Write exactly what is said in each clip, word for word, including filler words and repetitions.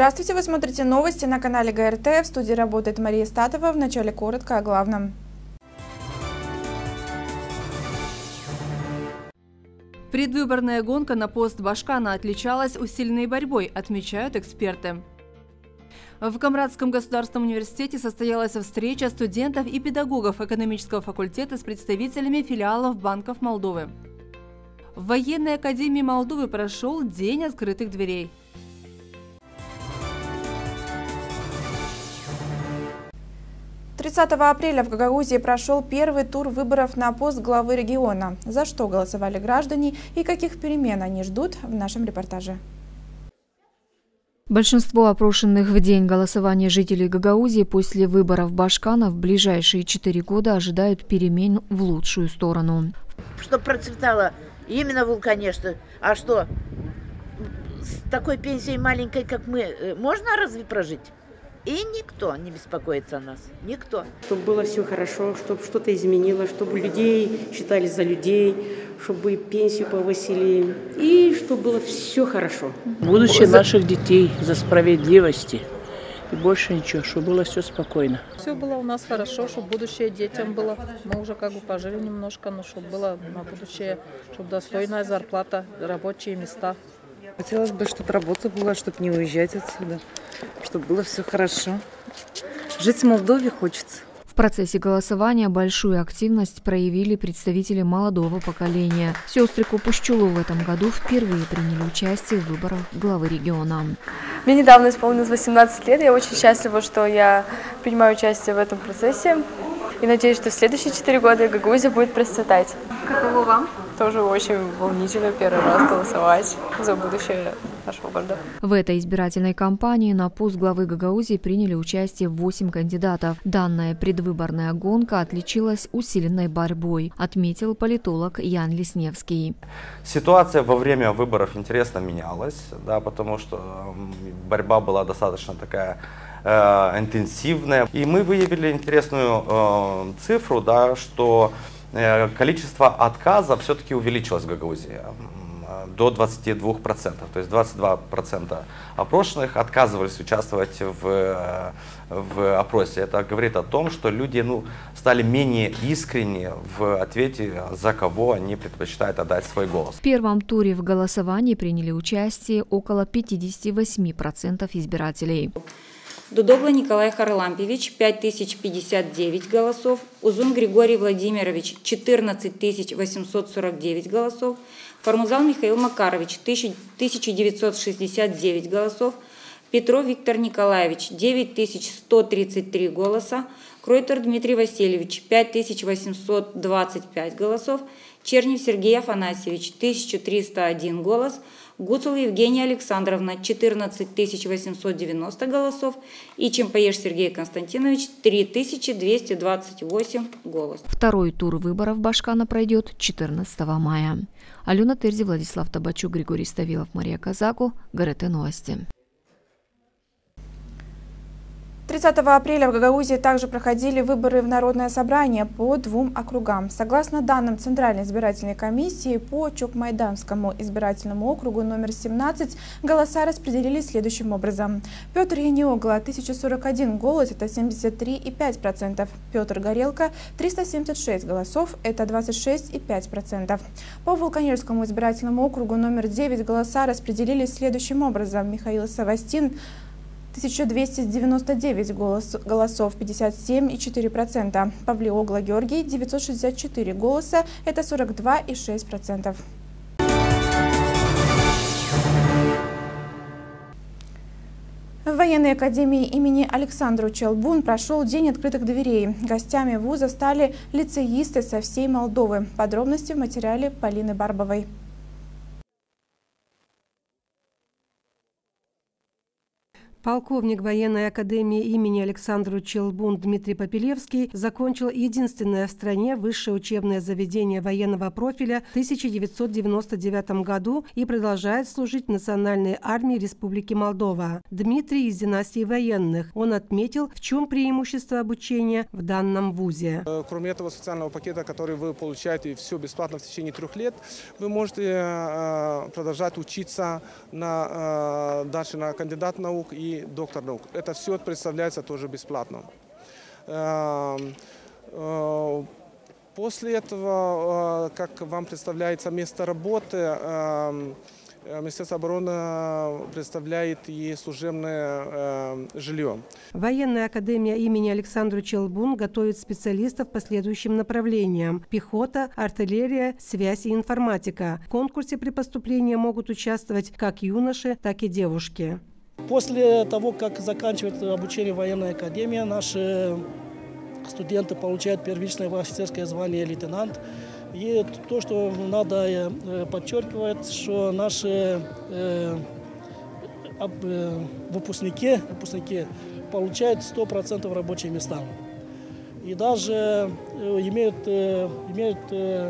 Здравствуйте, вы смотрите новости на канале гэ эр тэ. В студии работает Мария Статова. Вначале коротко о главном. Предвыборная гонка на пост Башкана отличалась усиленной борьбой, отмечают эксперты. В Камрадском государственном университете состоялась встреча студентов и педагогов экономического факультета с представителями филиалов банков Молдовы. В военной академии Молдовы прошел День открытых дверей. тридцатого апреля в Гагаузии прошел первый тур выборов на пост главы региона. За что голосовали граждане и каких перемен они ждут, в нашем репортаже. Большинство опрошенных в день голосования жителей Гагаузии после выборов Башкана в ближайшие четыре года ожидают перемен в лучшую сторону. Чтобы процветало именно вул, конечно. А что, с такой пенсией маленькой, как мы, можно разве прожить? И никто не беспокоится о нас. Никто. Чтобы было все хорошо, чтобы что-то изменилось, чтобы людей считали за людей, чтобы пенсию повысили и чтобы было все хорошо. Будущее наших детей, за справедливости и больше ничего, чтобы было все спокойно. Все было у нас хорошо, чтобы будущее детям было. Мы уже как бы пожили немножко, но чтобы было на будущее, чтобы достойная зарплата, рабочие места. Хотелось бы, чтобы работа была, чтобы не уезжать отсюда, чтобы было все хорошо. Жить в Молдове хочется. В процессе голосования большую активность проявили представители молодого поколения. Сестры Копущулу в этом году впервые приняли участие в выборах главы региона. Мне недавно исполнилось восемнадцать лет. Я очень счастлива, что я принимаю участие в этом процессе. И надеюсь, что в следующие четыре года Гагаузия будет процветать. Каково вам? Тоже очень волнительно первый раз голосовать за будущее нашего города. В этой избирательной кампании на пост главы Гагаузии приняли участие восемь кандидатов. Данная предвыборная гонка отличилась усиленной борьбой, отметил политолог Ян Лесневский. Ситуация во время выборов интересно менялась, да, потому что борьба была достаточно такая э, интенсивная. И мы выявили интересную э, цифру, да, что количество отказов все-таки увеличилось в Гагаузии до двадцати двух процентов. То есть двадцать два процента опрошенных отказывались участвовать в, в опросе. Это говорит о том, что люди ну, стали менее искренни в ответе, за кого они предпочитают отдать свой голос. В первом туре в голосовании приняли участие около пятидесяти восьми процентов избирателей. Дудогла Николай Харлампьевич – пять тысяч пятьдесят девять голосов, Узун Григорий Владимирович – четырнадцать тысяч восемьсот сорок девять голосов, Формузал Михаил Макарович – тысяча девятьсот шестьдесят девять голосов, Петров Виктор Николаевич – девять тысяч сто тридцать три голоса, Кройтер Дмитрий Васильевич – пять тысяч восемьсот двадцать пять голосов, Чернев Сергей Афанасьевич – тысяча триста один голос, Гуцул Евгения Александровна – четырнадцать тысяч восемьсот девяносто голосов и Чемпаеш Сергей Константинович – три тысячи двести двадцать восемь голосов. Второй тур выборов Башкана пройдет четырнадцатого мая. Алена Терзи, Владислав Табачук, Григорий Ставилов, Мария Казаку, гэ эр тэ новости. тридцатого апреля в Гагаузии также проходили выборы в Народное собрание по двум округам. Согласно данным Центральной избирательной комиссии, по Чокмайданскому избирательному округу номер семнадцать голоса распределились следующим образом. Петр Яниогла – тысяча сорок один голос, это семьдесят три и пять десятых процента. Петр Горелко – триста семьдесят шесть голосов, это двадцать шесть и пять десятых процента. По Вулканежскому избирательному округу номер девять голоса распределились следующим образом. Михаил Савастин – тысяча двести девяносто девять голос, голосов, пятьдесят семь и четыре десятых процента. Павлиогла Георгий – девятьсот шестьдесят четыре голоса, это сорок два и шесть десятых процента. В военной академии имени Александра Челбун прошел День открытых дверей. Гостями вуза стали лицеисты со всей Молдовы. Подробности в материале Полины Барбовой. Полковник военной академии имени Александра Челбун Дмитрий Попелевский закончил единственное в стране высшее учебное заведение военного профиля в тысяча девятьсот девяносто девятом году и продолжает служить в Национальной армии Республики Молдова. Дмитрий из династии военных. Он отметил, в чем преимущество обучения в данном вузе. Кроме этого социального пакета, который вы получаете все бесплатно в течение трех лет, вы можете продолжать учиться на, дальше на кандидат наук и и доктор наук. Это все представляется тоже бесплатно. После этого, как вам представляется место работы, Министерство обороны представляет ей служебное э, жилье. Военная академия имени Александра Челбун готовит специалистов по следующим направлениям: пехота, артиллерия, связь и информатика. В конкурсе при поступлении могут участвовать как юноши, так и девушки. После того, как заканчивает обучение в военной академии, наши студенты получают первичное офицерское звание лейтенант. И то, что надо подчеркивать, что наши э, э, выпускники, выпускники получают сто процентов рабочие места. И даже имеют, э, имеют, э,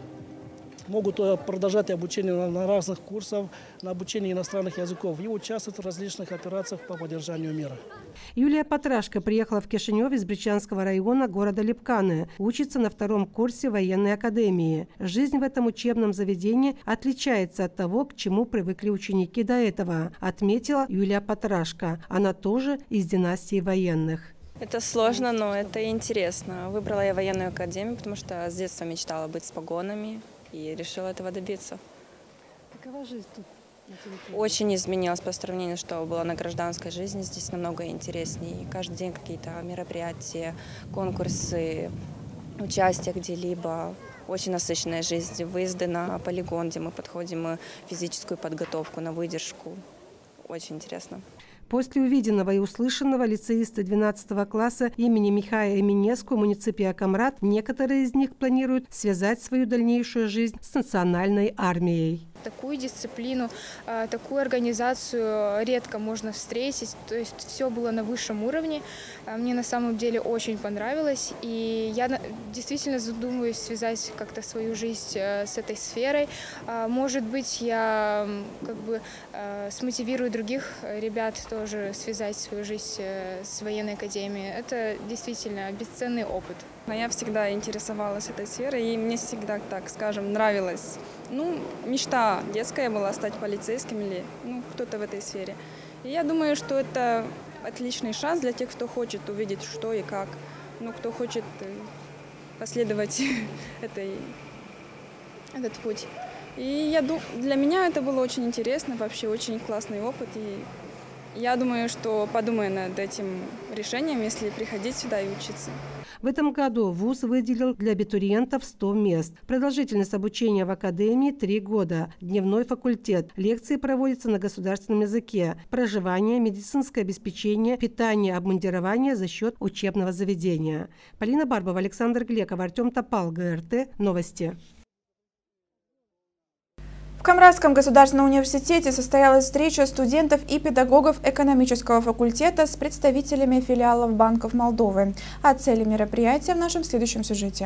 могут продолжать обучение на, на разных курсах, на обучение иностранных языков и участвовать в различных операциях по поддержанию мира. Юлия Патрашко приехала в Кишинев из Бричанского района города Липканы. Учится на втором курсе военной академии. Жизнь в этом учебном заведении отличается от того, к чему привыкли ученики до этого, отметила Юлия Патрашко. Она тоже из династии военных. Это сложно, но это интересно. Выбрала я военную академию, потому что с детства мечтала быть с погонами и решила этого добиться. Какова жизнь тут? Очень изменилось по сравнению, что было на гражданской жизни. Здесь намного интереснее. Каждый день какие-то мероприятия, конкурсы, участие где-либо. Очень насыщенная жизнь. Выезды на полигон, где мы подходим, физическую подготовку, на выдержку. Очень интересно. После увиденного и услышанного лицеисты двенадцатого класса имени Михая Эминеску муниципия Камрат, некоторые из них планируют связать свою дальнейшую жизнь с национальной армией. Такую дисциплину, такую организацию редко можно встретить, то есть все было на высшем уровне. Мне на самом деле очень понравилось, и я действительно задумываюсь связать как-то свою жизнь с этой сферой. Может быть, я как бы смотивирую других ребят тоже связать свою жизнь с военной академией. Это действительно бесценный опыт. Я всегда интересовалась этой сферой, и мне всегда, так скажем, нравилось. Ну, мечта детская была стать полицейским или ну, кто-то в этой сфере. И я думаю, что это отличный шанс для тех, кто хочет увидеть, что и как. Ну, кто хочет последовать этой, этот путь. И я, для меня это было очень интересно, вообще очень классный опыт. И я думаю, что подумаю над этим решением, если приходить сюда и учиться. В этом году вуз выделил для абитуриентов сто мест. Продолжительность обучения в академии – три года. Дневной факультет. Лекции проводятся на государственном языке. Проживание, медицинское обеспечение, питание, обмундирование за счет учебного заведения. Полина Барбова, Александр Глеков, Артем Топал, ГРТ. Новости. В Камрадском государственном университете состоялась встреча студентов и педагогов экономического факультета с представителями филиалов банков Молдовы. О цели мероприятия в нашем следующем сюжете.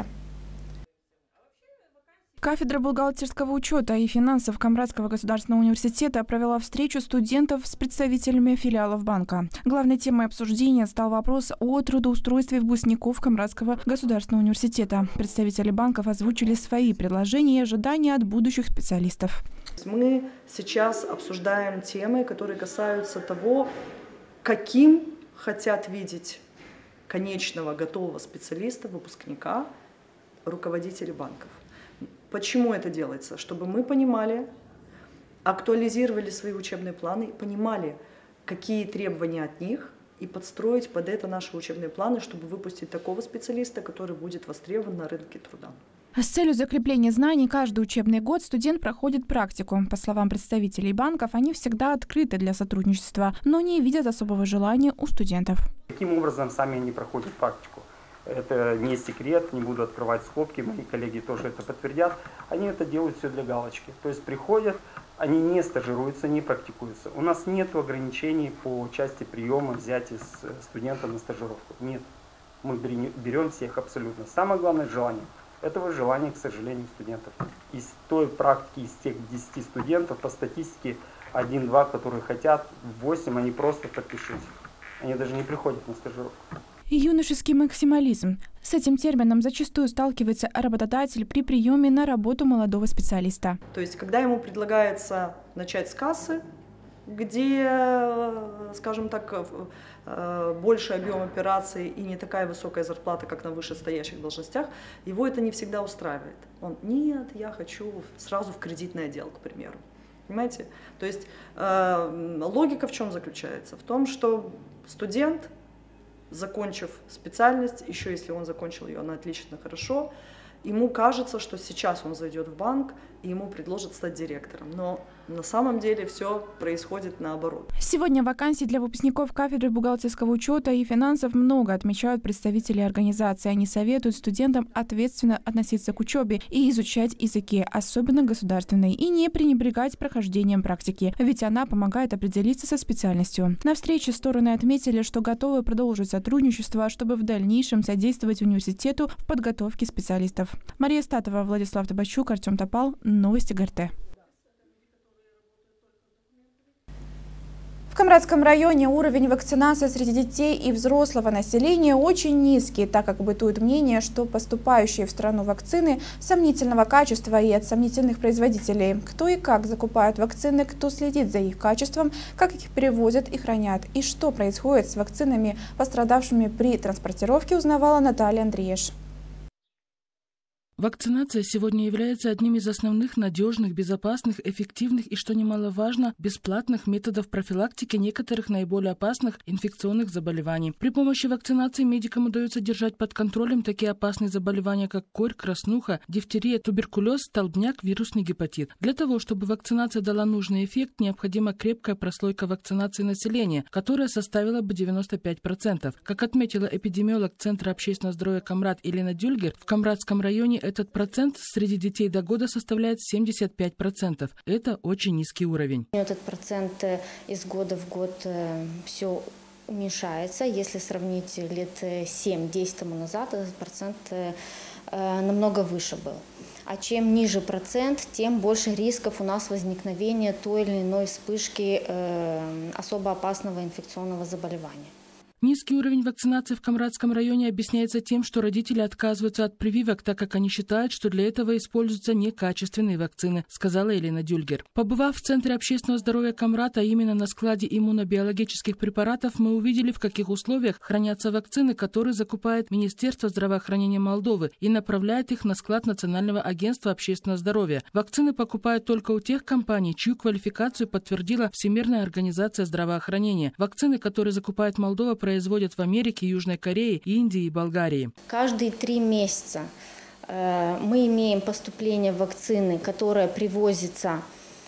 Кафедра бухгалтерского учета и финансов Камрадского государственного университета провела встречу студентов с представителями филиалов банка. Главной темой обсуждения стал вопрос о трудоустройстве выпускников Камрадского государственного университета. Представители банков озвучили свои предложения и ожидания от будущих специалистов. Мы сейчас обсуждаем темы, которые касаются того, каким хотят видеть конечного готового специалиста, выпускника, руководители банков. Почему это делается? Чтобы мы понимали, актуализировали свои учебные планы, понимали, какие требования от них, и подстроить под это наши учебные планы, чтобы выпустить такого специалиста, который будет востребован на рынке труда. С целью закрепления знаний каждый учебный год студент проходит практику. По словам представителей банков, они всегда открыты для сотрудничества, но не видят особого желания у студентов. Каким образом сами они проходят практику? Это не секрет, не буду открывать скобки, мои коллеги тоже это подтвердят. Они это делают все для галочки. То есть приходят, они не стажируются, не практикуются. У нас нет ограничений по части приема взять из студента на стажировку. Нет. Мы берем всех абсолютно. Самое главное – желание. Этого желания, к сожалению, студентов. Из той практики, из тех десяти студентов, по статистике, один-два, которые хотят, восемь, они просто подпишут. Они даже не приходят на стажировку. Юношеский максимализм. С этим термином зачастую сталкивается работодатель при приеме на работу молодого специалиста. То есть, когда ему предлагается начать с кассы, где, скажем так, больше объем операций и не такая высокая зарплата, как на вышестоящих должностях, его это не всегда устраивает. Он, нет, я хочу сразу в кредитный отдел, к примеру. Понимаете? То есть э, логика в чем заключается? В том, что студент, закончив специальность, еще если он закончил ее на отлично, хорошо, ему кажется, что сейчас он зайдет в банк и ему предложат стать директором. Но на самом деле все происходит наоборот. Сегодня вакансий для выпускников кафедры бухгалтерского учета и финансов много, отмечают представители организации. Они советуют студентам ответственно относиться к учебе и изучать языки, особенно государственные, и не пренебрегать прохождением практики, ведь она помогает определиться со специальностью. На встрече стороны отметили, что готовы продолжить сотрудничество, чтобы в дальнейшем содействовать университету в подготовке специалистов. Мария Статова, Владислав Табачук, Артем Топал. Новости ГРТ. В Камрадском районе уровень вакцинации среди детей и взрослого населения очень низкий, так как бытует мнение, что поступающие в страну вакцины сомнительного качества и от сомнительных производителей. Кто и как закупает вакцины, кто следит за их качеством, как их перевозят и хранят, и что происходит с вакцинами, пострадавшими при транспортировке, узнавала Наталья Андрееш. Вакцинация сегодня является одним из основных надежных, безопасных, эффективных и, что немаловажно, бесплатных методов профилактики некоторых наиболее опасных инфекционных заболеваний. При помощи вакцинации медикам удается держать под контролем такие опасные заболевания, как корь, краснуха, дифтерия, туберкулез, столбняк, вирусный гепатит. Для того, чтобы вакцинация дала нужный эффект, необходима крепкая прослойка вакцинации населения, которая составила бы девяносто пять процентов. Как отметила эпидемиолог Центра общественного здоровья Камрад Елена Дюльгер, в Камрадском районе этот процент среди детей до года составляет семьдесят пять процентов. Это очень низкий уровень. Этот процент из года в год все уменьшается. Если сравнить лет семь-десять тому назад, этот процент намного выше был. А чем ниже процент, тем больше рисков у нас возникновения той или иной вспышки особо опасного инфекционного заболевания. Низкий уровень вакцинации в Камрадском районе объясняется тем, что родители отказываются от прививок, так как они считают, что для этого используются некачественные вакцины, сказала Елена Дюльгер. Побывав в Центре общественного здоровья Камрад, а именно на складе иммунобиологических препаратов, мы увидели, в каких условиях хранятся вакцины, которые закупает Министерство здравоохранения Молдовы и направляет их на склад Национального агентства общественного здоровья. Вакцины покупают только у тех компаний, чью квалификацию подтвердила Всемирная организация здравоохранения. Вакцины, которые закупает Молдова, производят в Америке, Южной Корее, Индии и Болгарии. Каждые три месяца э, мы имеем поступление вакцины, которая привозится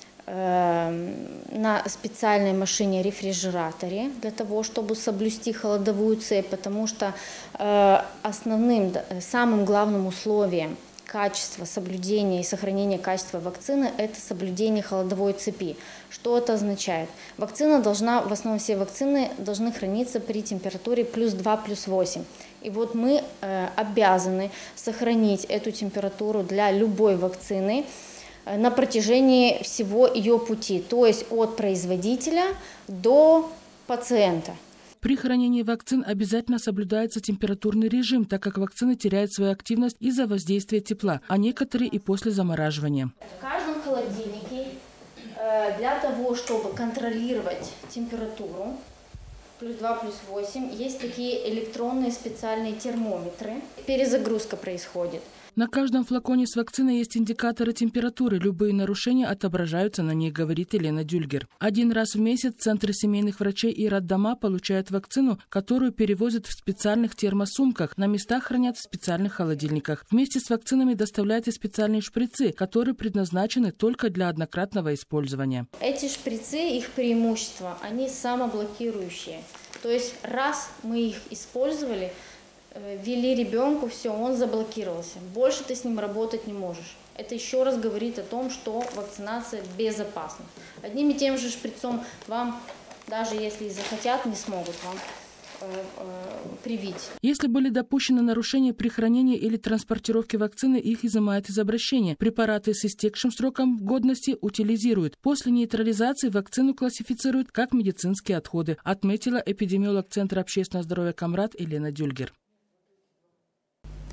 э, на специальной машине-рефрижераторе для того, чтобы соблюсти холодовую цепь, потому что э, основным, самым главным условием качества, соблюдения и сохранения качества вакцины – это соблюдение холодовой цепи. Что это означает? Вакцина должна, в основном все вакцины должны храниться при температуре плюс два, плюс восемь. И вот мы э, обязаны сохранить эту температуру для любой вакцины э, на протяжении всего ее пути, то есть от производителя до пациента. При хранении вакцин обязательно соблюдается температурный режим, так как вакцины теряют свою активность из-за воздействия тепла, а некоторые и после замораживания. В каждом холодильнике э, для того, чтобы контролировать температуру, плюс два, плюс восемь, есть такие электронные специальные термометры. Перезагрузка происходит. На каждом флаконе с вакциной есть индикаторы температуры. Любые нарушения отображаются на ней, говорит Елена Дюльгер. Один раз в месяц центры семейных врачей и роддома получают вакцину, которую перевозят в специальных термосумках. На местах хранят в специальных холодильниках. Вместе с вакцинами доставляют и специальные шприцы, которые предназначены только для однократного использования. Эти шприцы, их преимущество, они самоблокирующие. То есть раз мы их использовали, ввели ребенку, все, он заблокировался. Больше ты с ним работать не можешь. Это еще раз говорит о том, что вакцинация безопасна. Одним и тем же шприцом вам, даже если и захотят, не смогут вам э, э, привить. Если были допущены нарушения при хранении или транспортировке вакцины, их изымают из обращения. Препараты с истекшим сроком годности утилизируют. После нейтрализации вакцину классифицируют как медицинские отходы, отметила эпидемиолог Центра общественного здоровья Камрад Елена Дюльгер.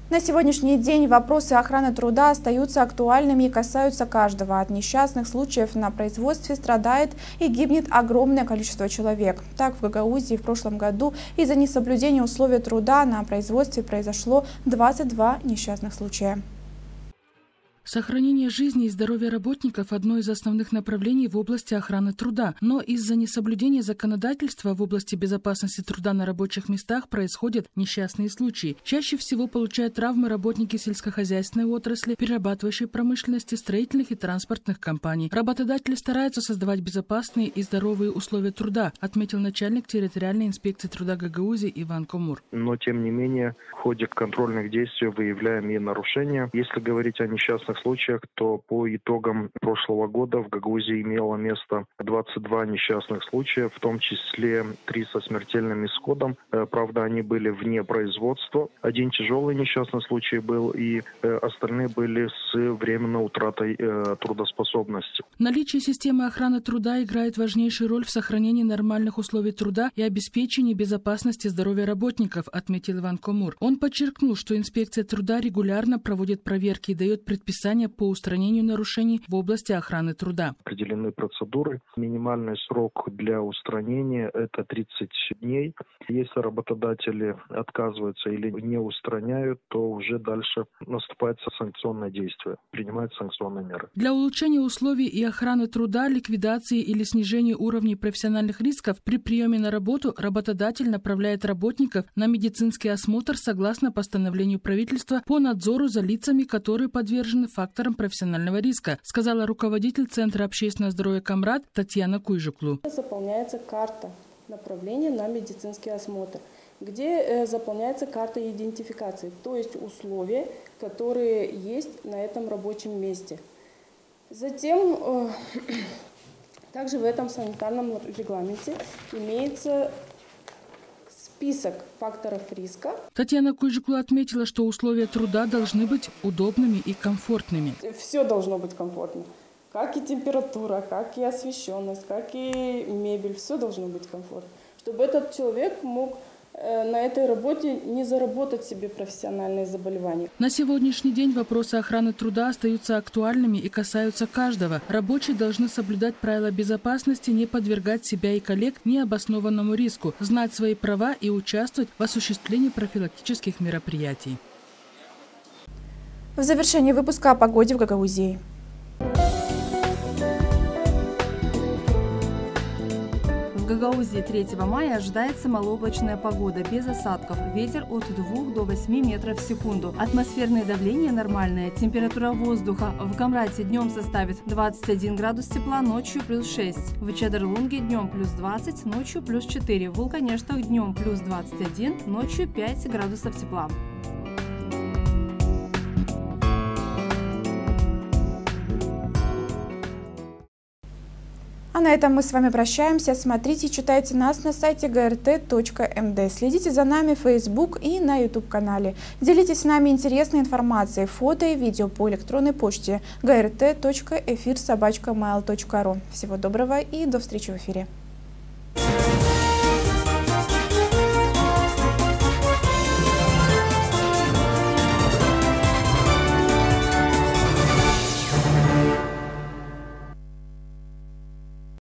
На сегодняшний день вопросы охраны труда остаются актуальными и касаются каждого. От несчастных случаев на производстве страдает и гибнет огромное количество человек. Так, в Гагаузии в прошлом году из-за несоблюдения условий труда на производстве произошло двадцать два несчастных случая. Сохранение жизни и здоровья работников – одно из основных направлений в области охраны труда. Но из-за несоблюдения законодательства в области безопасности труда на рабочих местах происходят несчастные случаи. Чаще всего получают травмы работники сельскохозяйственной отрасли, перерабатывающей промышленности, строительных и транспортных компаний. Работодатели стараются создавать безопасные и здоровые условия труда, отметил начальник территориальной инспекции труда Гагаузии Иван Комур. Но, тем не менее, в ходе контрольных действий выявляем и нарушения. Если говорить о несчастных случаях, то по итогам прошлого года в Гагаузии имело место двадцать два несчастных случая, в том числе три со смертельным исходом. Правда, они были вне производства. Один тяжелый несчастный случай был, и остальные были с временной утратой трудоспособности. Наличие системы охраны труда играет важнейшую роль в сохранении нормальных условий труда и обеспечении безопасности здоровья работников, отметил Иван Комур. Он подчеркнул, что инспекция труда регулярно проводит проверки и дает предписания по устранению нарушений в области охраны труда. Определены процедуры. Минимальный срок для устранения – это тридцать дней. Если работодатели отказываются или не устраняют, то уже дальше наступает санкционное действие, принимаются санкционные меры. Для улучшения условий и охраны труда, ликвидации или снижения уровней профессиональных рисков при приеме на работу работодатель направляет работников на медицинский осмотр согласно постановлению правительства по надзору за лицами, которые подвержены факторам профессионального риска, сказала руководитель Центра общественного здоровья Камрад Татьяна Куйжуклу. Заполняется карта направления на медицинский осмотр, где заполняется карта идентификации, то есть условия, которые есть на этом рабочем месте. Затем также в этом санитарном регламенте имеется список факторов риска. Татьяна Куйжуклу отметила, что условия труда должны быть удобными и комфортными. Все должно быть комфортно. Как и температура, как и освещенность, как и мебель. Все должно быть комфортно. Чтобы этот человек мог на этой работе не заработать себе профессиональные заболевания. На сегодняшний день вопросы охраны труда остаются актуальными и касаются каждого. Рабочие должны соблюдать правила безопасности, не подвергать себя и коллег необоснованному риску, знать свои права и участвовать в осуществлении профилактических мероприятий. В завершении выпуска о погоде в Гагаузии. В Гагаузии третьего мая ожидается малооблачная погода без осадков. Ветер от двух до восьми метров в секунду. Атмосферное давление нормальное. Температура воздуха в Камрате днем составит двадцать один градус тепла, ночью плюс шесть. В Чадырлунге днем плюс двадцать, ночью плюс четыре. В Вулканештах днем плюс двадцать один, ночью пять градусов тепла. А на этом мы с вами прощаемся. Смотрите и читайте нас на сайте гэ эр тэ точка эм дэ. Следите за нами в Facebook и на YouTube-канале. Делитесь с нами интересной информацией, фото и видео по электронной почте гэ эр тэ точка эфир собака мэйл точка ру. Всего доброго и до встречи в эфире.